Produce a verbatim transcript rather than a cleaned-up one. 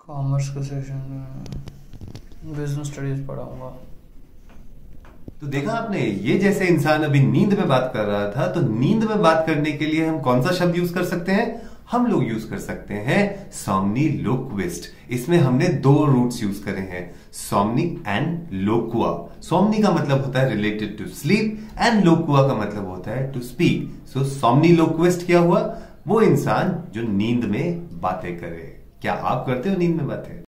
Commerce का session business studies पढ़ाऊंगा। तो देखा आपने, ये जैसे इंसान अभी नींद में बात कर रहा था, तो नींद में बात करने के लिए हम कौन सा शब्द यूज कर सकते हैं? हम लोग यूज कर सकते हैं सोमनीलोक्विस्ट। इसमें हमने दो रूट्स यूज करे हैं, सोमनी एंड लोकुआ। सोमनी का मतलब होता है रिलेटेड टू स्लीप एंड लोकुआ का मतलब होता है टू स्पीक। सो सोमनीलोक्विस्ट क्या हुआ? वो इंसान जो नींद में बातें करे। क्या आप करते हो नींद में बातें?